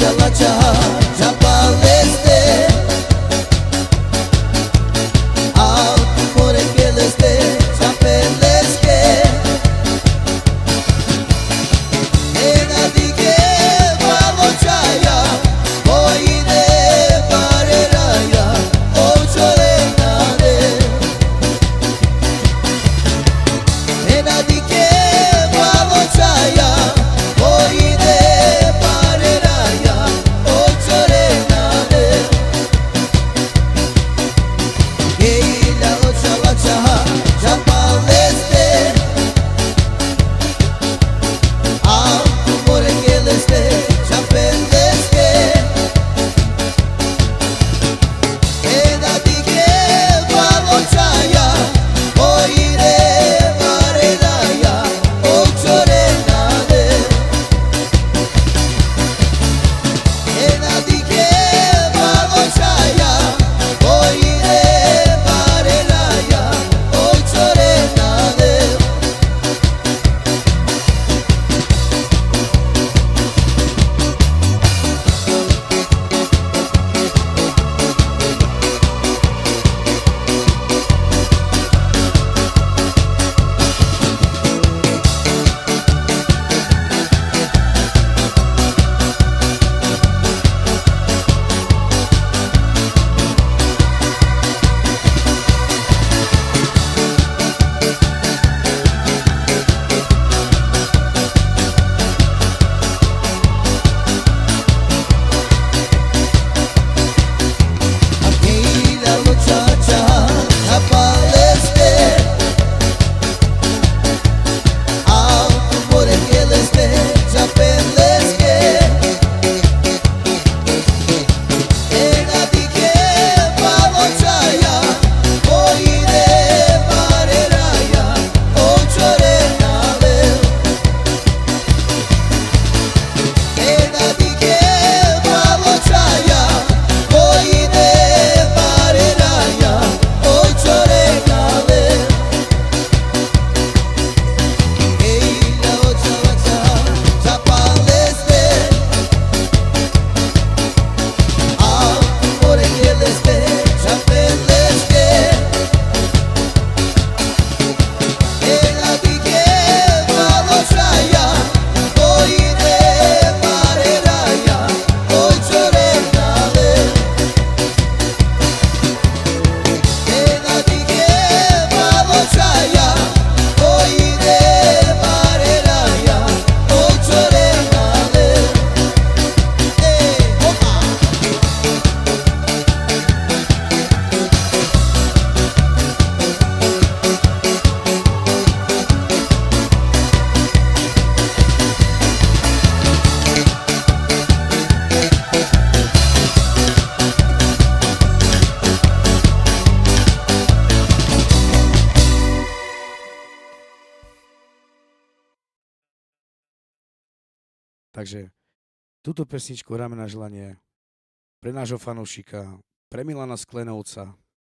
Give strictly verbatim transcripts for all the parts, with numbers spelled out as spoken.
Takže túto pesničku hráme na želanie pre nášho fanúšika, pre Milana Sklenovca.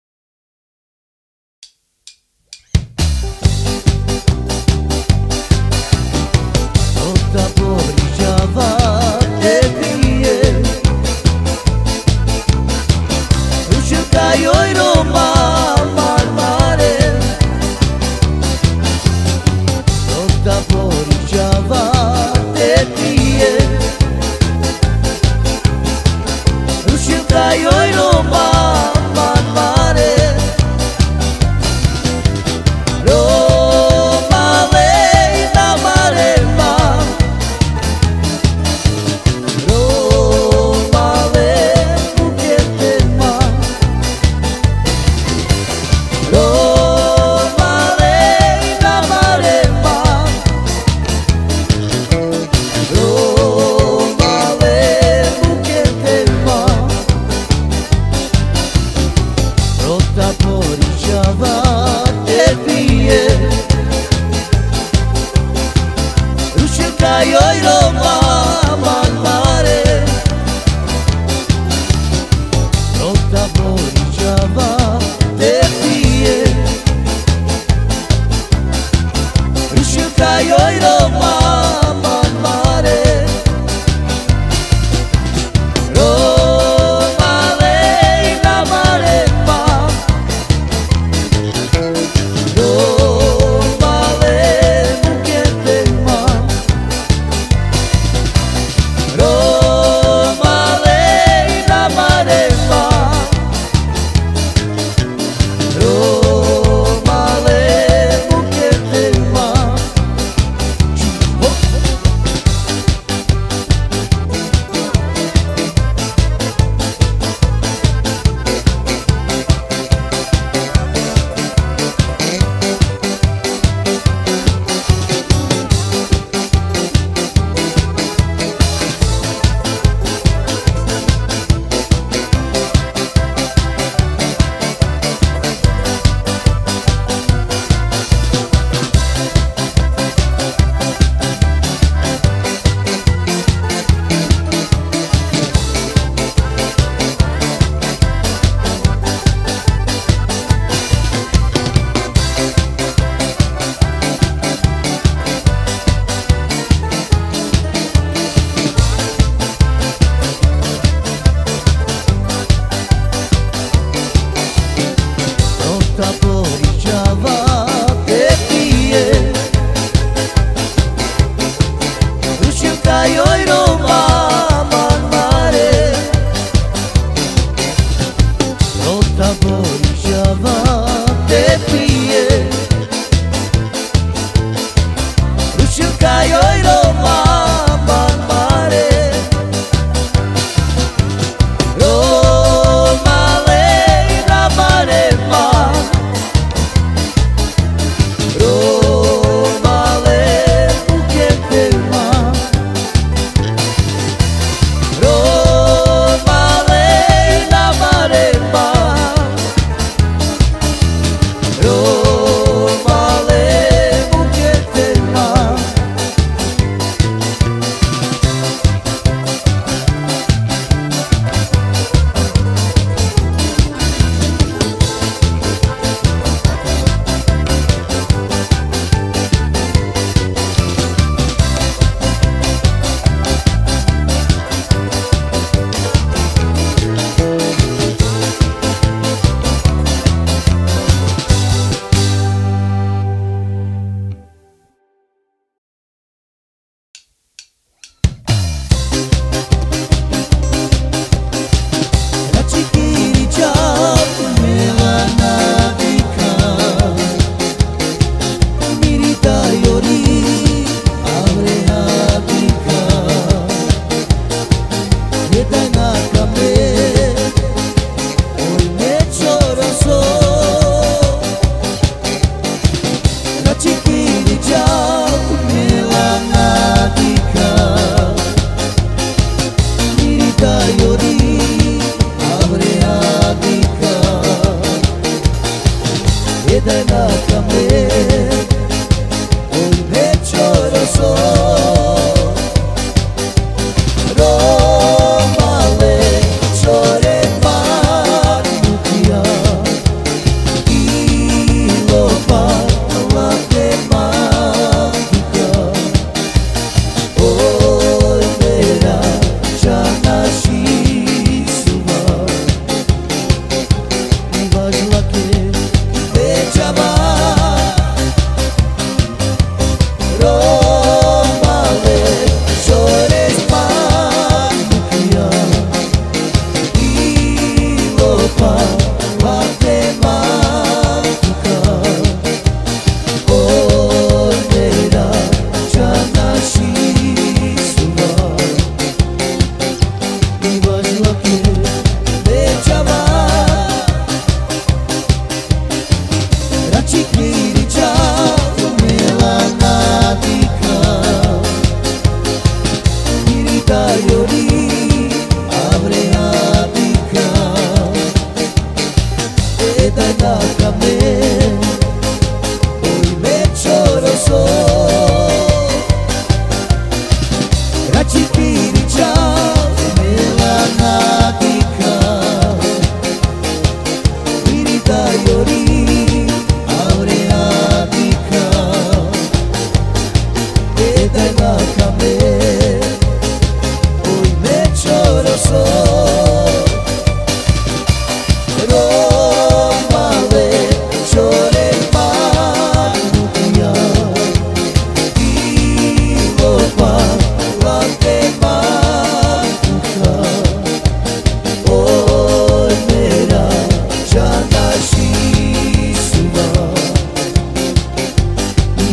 Nota borișava te vie Ușurcai oi Roma mal mare Nota borișava te vie Ușurcai oi Roma mal mare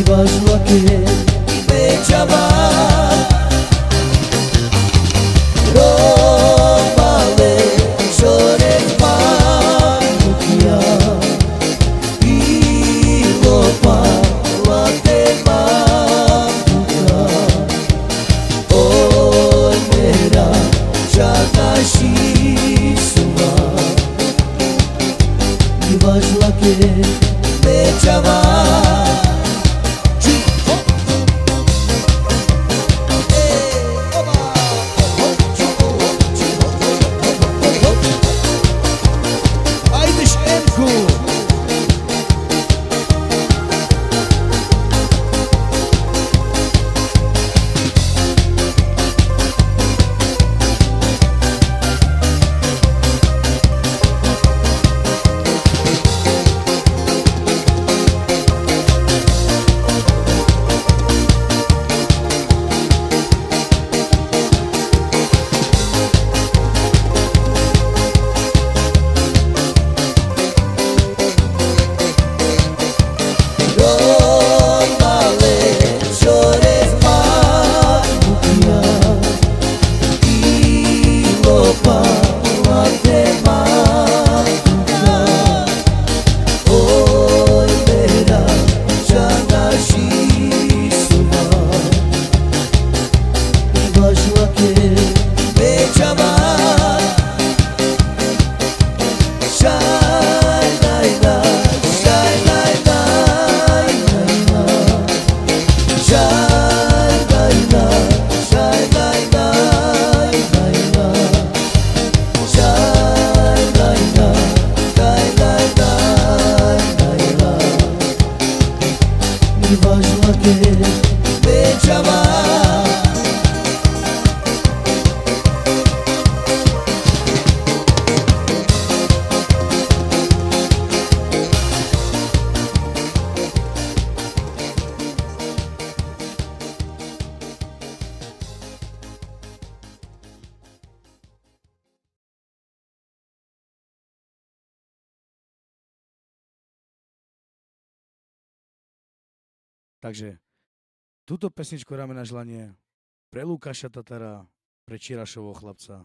Važlake i Bećava Romale Žore Manukija I Lopa Late Manduka Oj mera Žana Šisuva I Važlake i Bećava Takže túto pesničku hráme na želanie pre Lukáša Tatara, pre Čirašovho chlapca.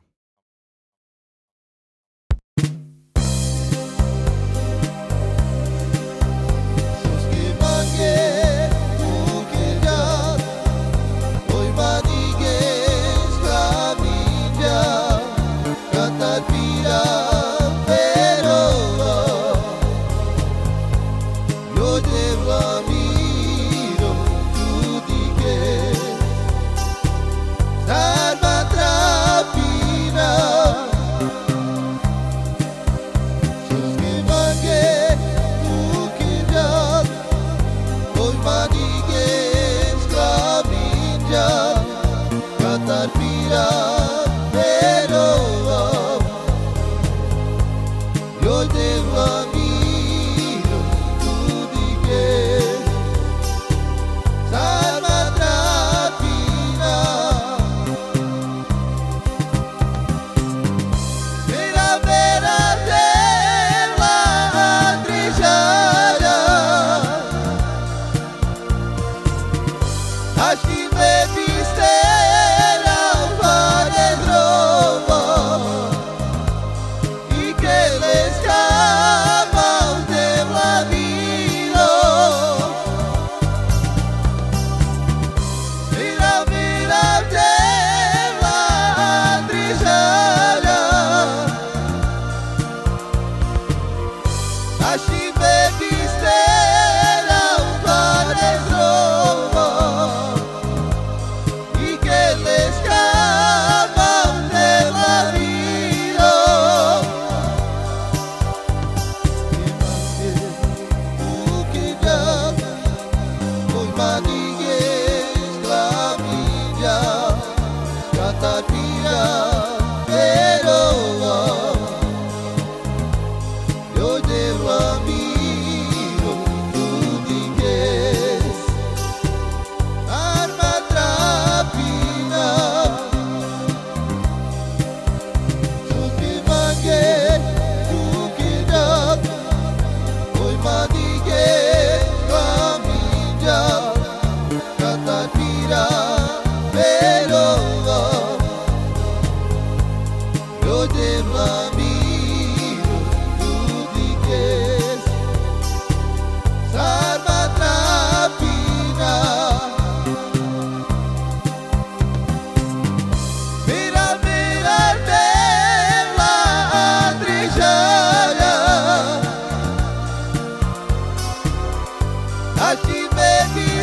Oi, Madige, caminha.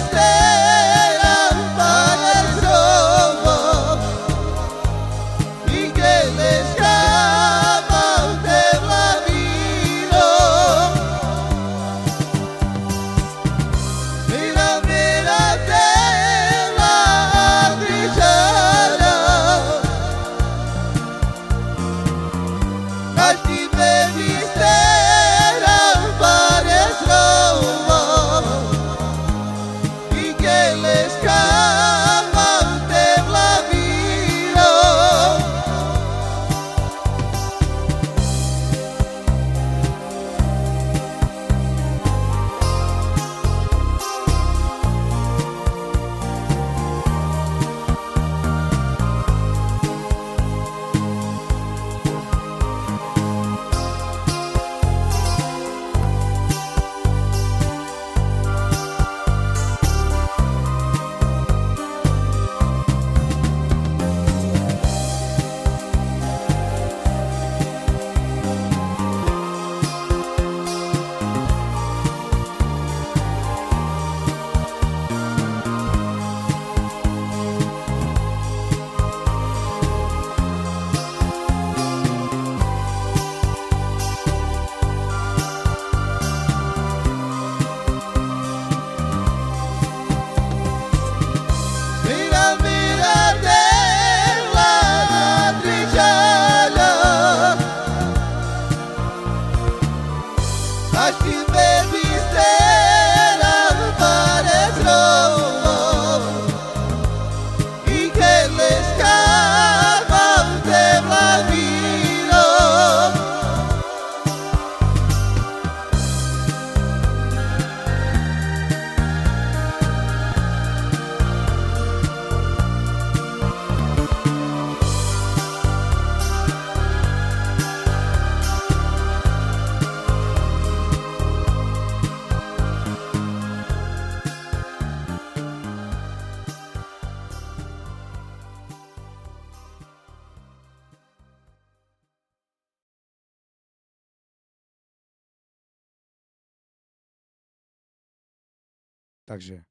Takže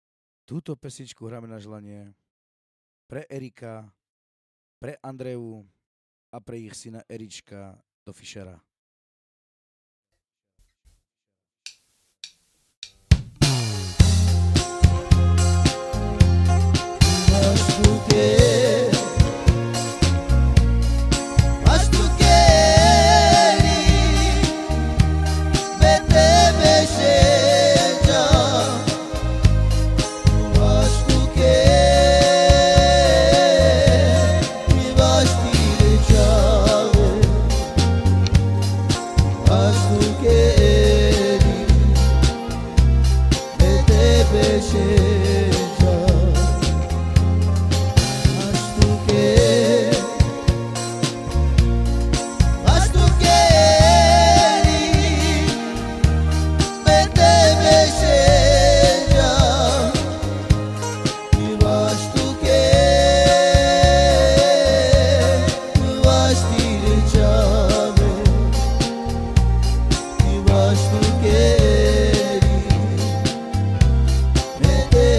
túto pesničku hráme na želanie pre Erika, pre Andreju a pre ich syna Erička do Fischera. Vete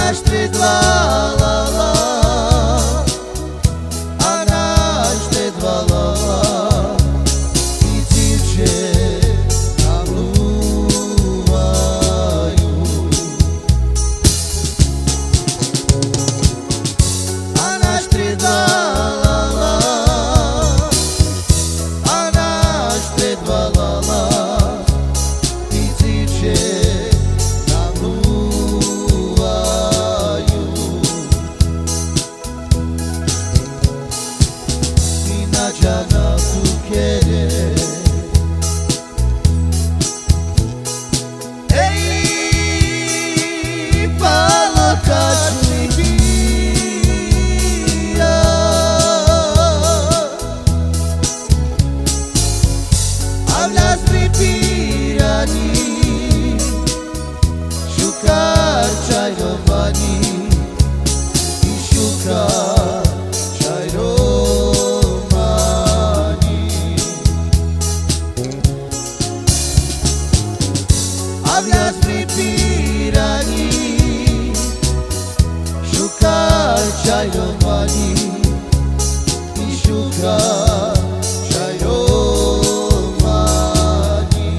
naște dva la la, a naște dva la la, i dziewczę nam luwają. A naște dva la la, a naște dva la la, i dziewczę nam luwają. Jana cukiere. Ej, palotač mi bija, a vlas pripirani, šukar čajrovani i šukar čajrovani. A vlas pripirani, šukar čajrovani i šukar čajrovani.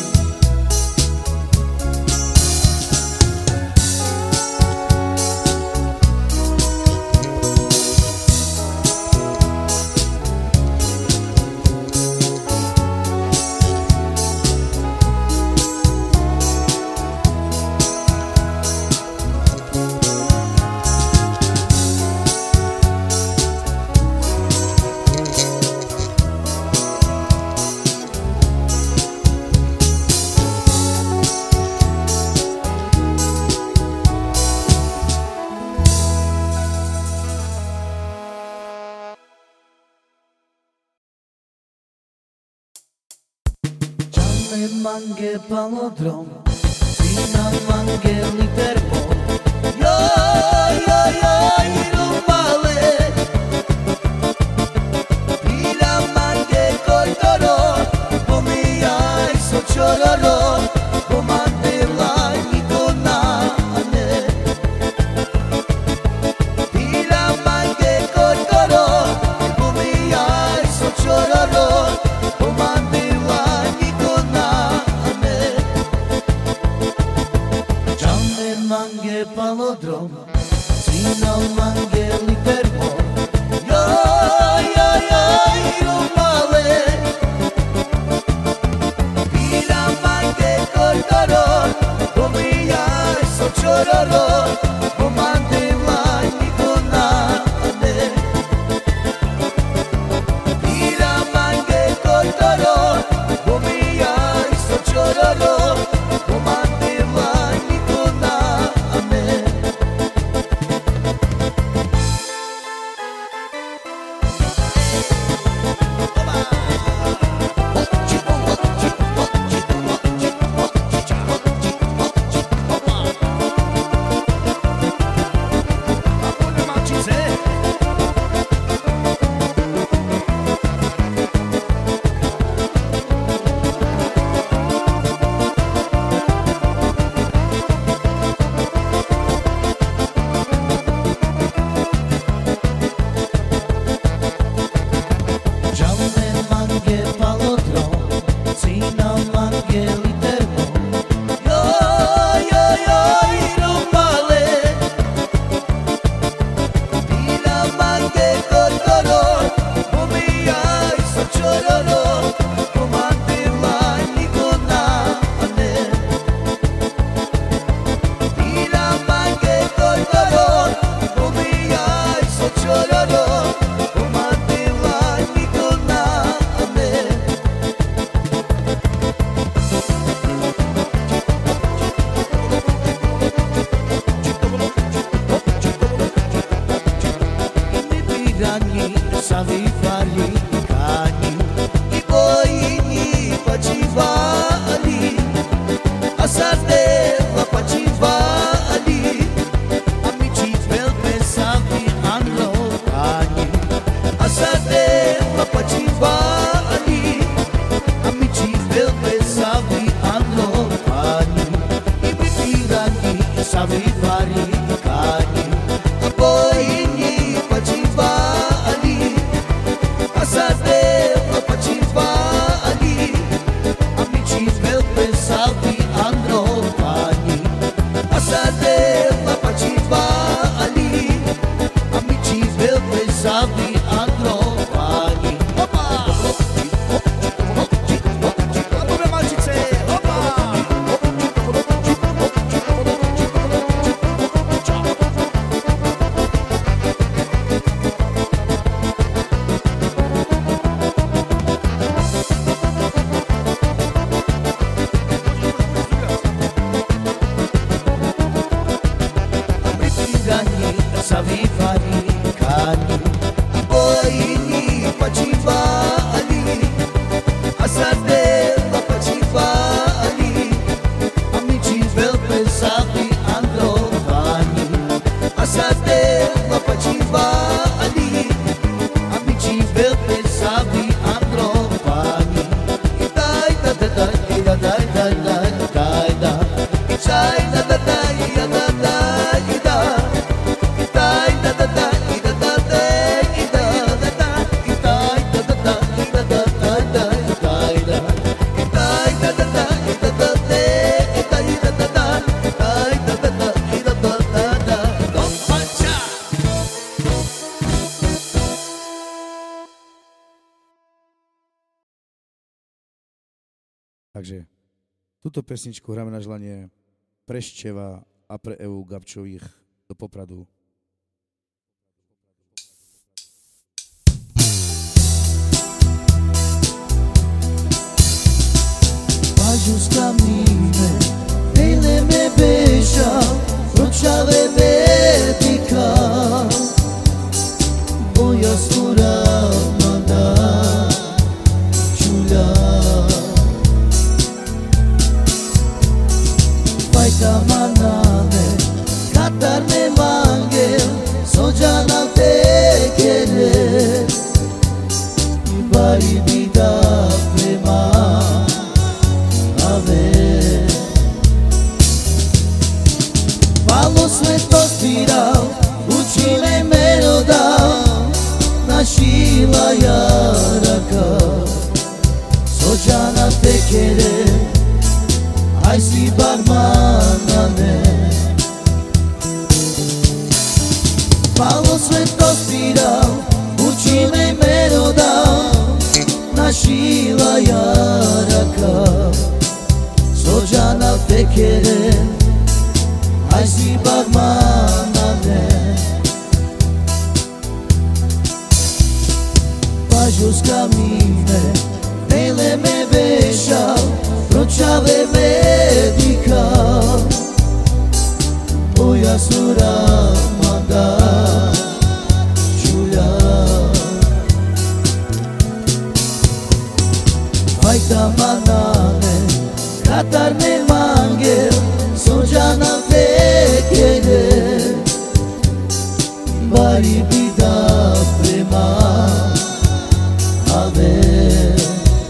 Mange palodrom, fina mange litermo. Joj, joj, joj, rumale, fina mange koitoro, pomijaj so čororo, pomande vlaj nikonane. Fina mange koitoro, pomijaj so čororo, pomande vlaj nikonane. Mange palodrom, sinal mange litermo. Joj, joj, joj, rumale, fina mange koitoro, pomijaj so čororo, pomande vlaj nikonane. Fina mange koitoro, pomijaj so čororo, pomande vlaj nikonane. Savi vari savi fari cani Boini pacivali Asate la pacivali Amici vel pensavi androvani Asate la pacivali Amici vel pensavi androvani Dai da da da da da da da da da Dai da da da da da da da Dai da da da da da da Takže túto pesničku hráme na želanie pre Števa a pre Evu Gabčových do Popradu. Pajus camine, ele me beija, rochave medica, boia sura manda, chula. Faita manane, katar me mangel, sojana te querer, bari vida prema. AVER Palo sveto svirao, učine melodao, našila jaraka, sođana tekere, aj si barmanane. Palo sveto svirao, učine melodao, našila jaraka, sođana tekere, aj si barmanane. Pajus camine, ele me beija, rochave medica, boia sura manda, chula. Faita manane, katar me mangel, sođana te querer, bari vida prema AVER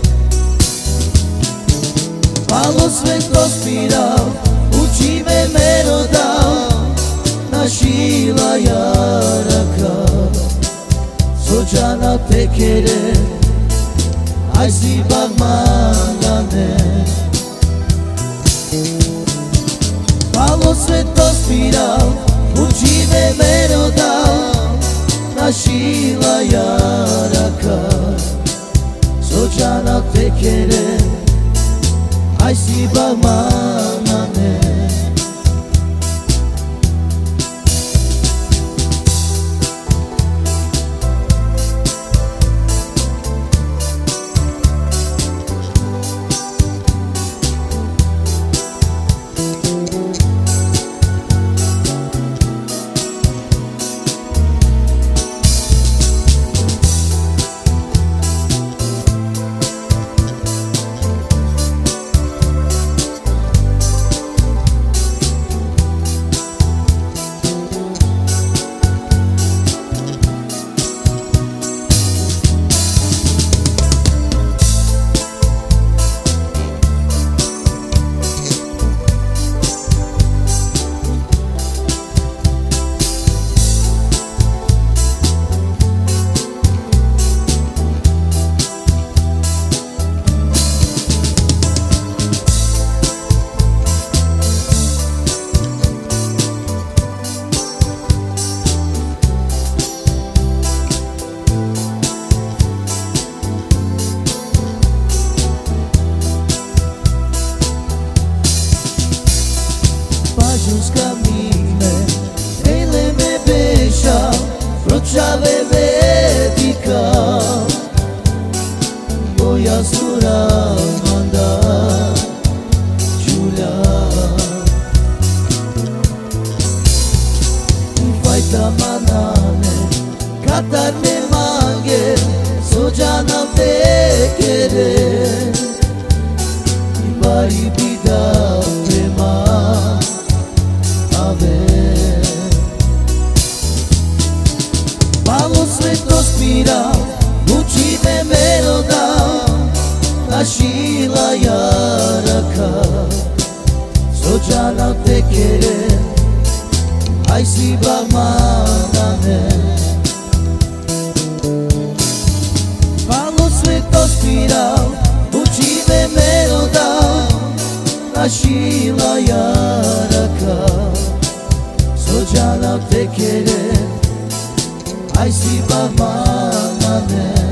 Palo svetlo spirao, uči me melodao, našila jaraka, sođana te querer, aj si barmanane. Palo svetlo spirao, uči me melodao, našila jaraka, sođana te querer, aj si barmanane. Pajus camine, ele me beija, rochave medica, boia sura manda, chula. Vai da manane Katar me mange Sođana tekere I bari bida prema AVER Malo svetlo spira Uči me meloda Našila jaraka Sođana tekere Aj si bagmanane Malo svetlo spira Uči me meloda Našila jaraka Sođana tekere Aj si bagmanane